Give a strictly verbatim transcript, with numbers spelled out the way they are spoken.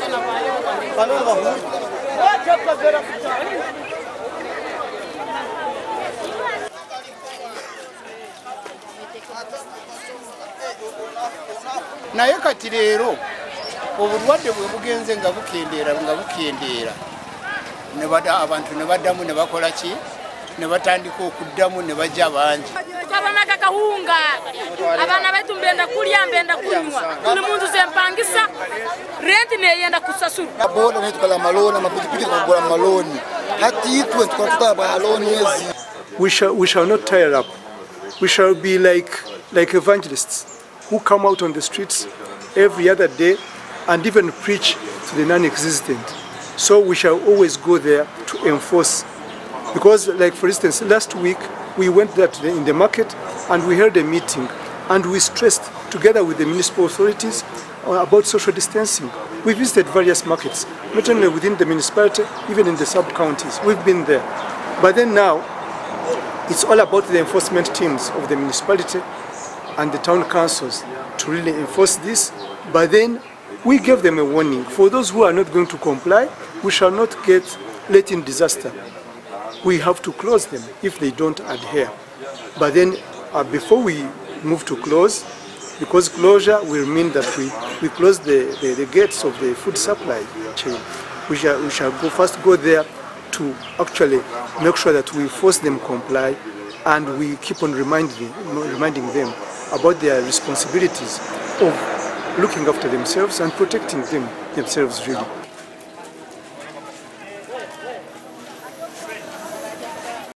naye kati leero obulwadde bwe bugenze nga bukendeera nga bukendeera ne bada abantu ne baddamu ne bakola ki ne batandika okuddamu ne bajja bangi twabamaka kahunga abaana baitu mbenda kulya mbenda kunywa tuli muntu zempangisa renti neyenda kusasula boda ne tukala maloni amapikipiki tukagula maloni hati itwe tukatuta baloni ezi. We shall we shall not tire up. We shall be like like evangelists who come out on the streets every other day and even preach to the non-existent. So we shall always go there to enforce. Because, like for instance, last week we went there today in the market and we held a meeting and we stressed together with the municipal authorities about social distancing. We visited various markets, not only within the municipality, even in the sub-counties. We've been there. But then now, it's all about the enforcement teams of the municipality and the town councils to really enforce this. But then we gave them a warning. For those who are not going to comply, we shall not get let in disaster. We have to close them if they don't adhere. But then uh, before we move to close, because closure will mean that we, we close the, the, the gates of the food supply chain. We shall, we shall go first go there to actually make sure that we force them comply and we keep on reminding, reminding them about their responsibilities of looking after themselves and protecting them themselves really.